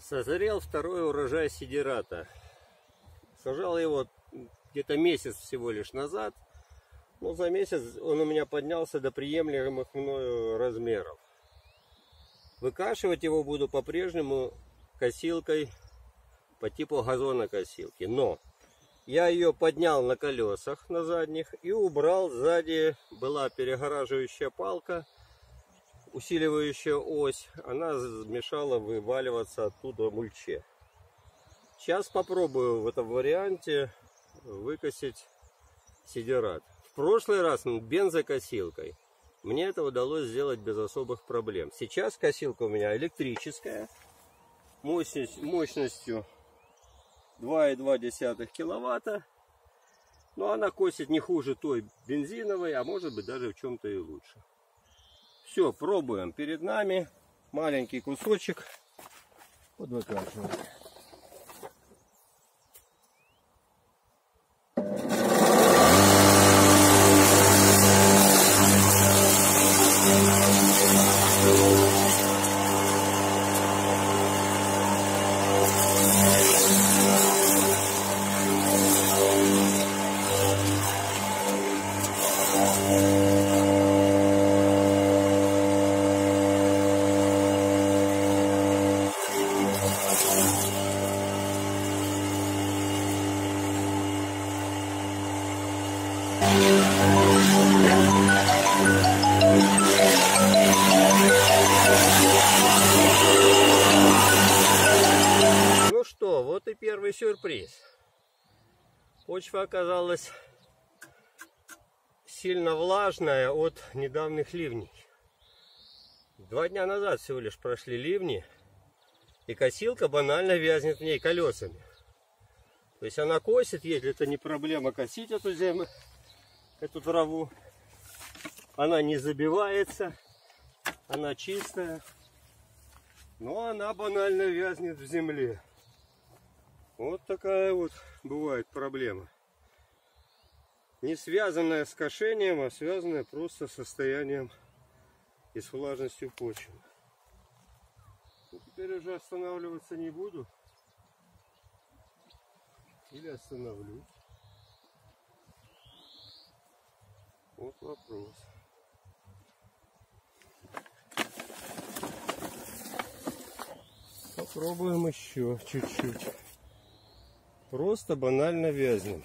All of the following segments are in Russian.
Созрел второй урожай сидирата. Сажал его где-то месяц всего лишь назад. Но за месяц он у меня поднялся до приемлемых мною размеров. Выкашивать его буду по-прежнему косилкой по типу газонокосилки. Но я ее поднял на колесах на задних и убрал. Сзади была перегораживающая палка, усиливающая ось. Она мешала вываливаться оттуда мульче. Сейчас попробую в этом варианте выкосить сидират. В прошлый раз бензокосилкой мне это удалось сделать без особых проблем. Сейчас косилка у меня электрическая, мощностью 2,2 киловатта. Но она косит не хуже той бензиновой, а может быть даже в чем-то и лучше. Все, пробуем. Перед нами маленький кусочек. Вот выкашиваем. Ну что, вот и первый сюрприз. Почва оказалась сильно влажная от недавних ливней. 2 дня назад всего лишь прошли ливни, и косилка банально вязнет в ней колесами. То есть она косит, если это не проблема косить эту землю, эту траву. Она не забивается, она чистая, но она банально вязнет в земле. Вот такая вот бывает проблема. Не связанная с кошением, а связанная просто с состоянием и с влажностью почвы. Теперь уже останавливаться не буду. Или остановлюсь. Вот вопрос. Попробуем еще чуть-чуть. Просто банально вязнем.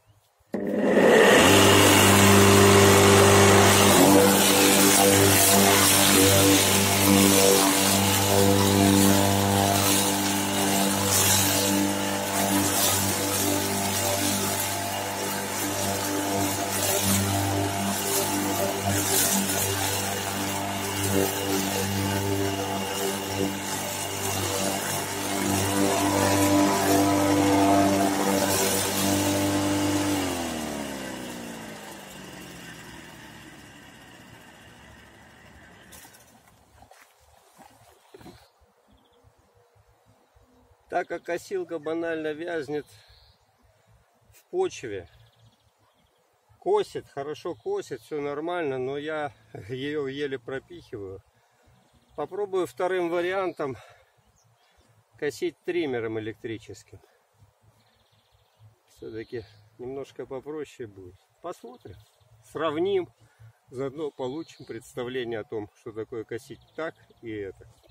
Так как косилка банально вязнет в почве, косит, хорошо косит, все нормально, но я ее еле пропихиваю. Попробую вторым вариантом косить триммером электрическим. Все-таки немножко попроще будет. Посмотрим, сравним, заодно получим представление о том, что такое косить так и это.